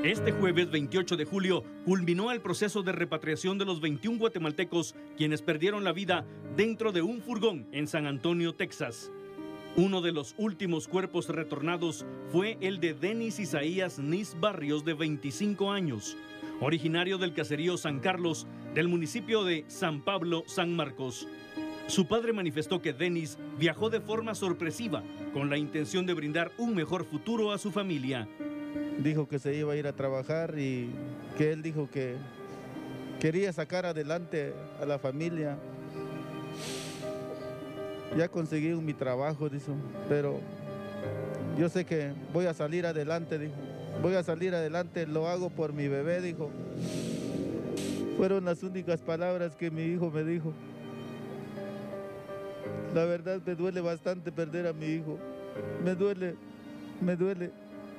Este jueves 28 de julio culminó el proceso de repatriación de los 21 guatemaltecos quienes perdieron la vida dentro de un furgón en San Antonio, Texas. Uno de los últimos cuerpos retornados fue el de Denis Isaías Nis Barrios, de 25 años, originario del caserío San Carlos, del municipio de San Pablo, San Marcos. Su padre manifestó que Denis viajó de forma sorpresiva con la intención de brindar un mejor futuro a su familia. Dijo que se iba a ir a trabajar y que él dijo que quería sacar adelante a la familia. Ya conseguí mi trabajo, dijo, pero yo sé que voy a salir adelante, dijo. Voy a salir adelante, lo hago por mi bebé, dijo. Fueron las únicas palabras que mi hijo me dijo. La verdad me duele bastante perder a mi hijo. Me duele, me duele.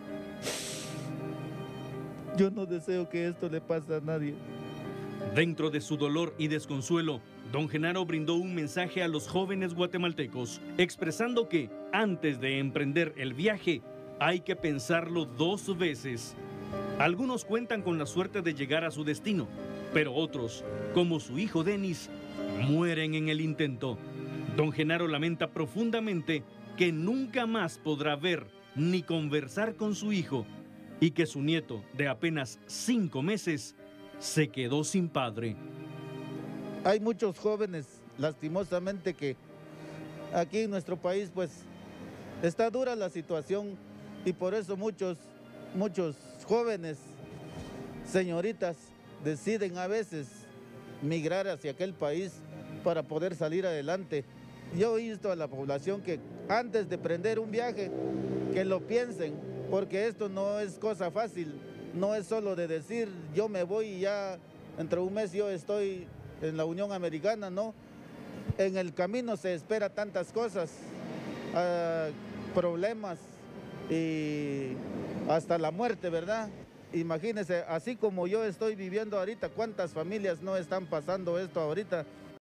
Yo no deseo que esto le pase a nadie. Dentro de su dolor y desconsuelo, don Genaro brindó un mensaje a los jóvenes guatemaltecos, expresando que antes de emprender el viaje hay que pensarlo 2 veces. Algunos cuentan con la suerte de llegar a su destino, pero otros, como su hijo Denis, mueren en el intento. Don Genaro lamenta profundamente que nunca más podrá ver ni conversar con su hijo, y que su nieto, de apenas 5 meses, se quedó sin padre. Hay muchos jóvenes, lastimosamente, que aquí en nuestro país, pues, está dura la situación y por eso muchos jóvenes, señoritas, deciden a veces migrar hacia aquel país para poder salir adelante. Yo he visto a la población que antes de emprender un viaje, que lo piensen, porque esto no es cosa fácil, no es solo de decir yo me voy y ya entre un mes yo estoy en la Unión Americana, no. En el camino se espera tantas cosas, problemas y hasta la muerte, ¿verdad? Imagínense, así como yo estoy viviendo ahorita, ¿cuántas familias no están pasando esto ahorita?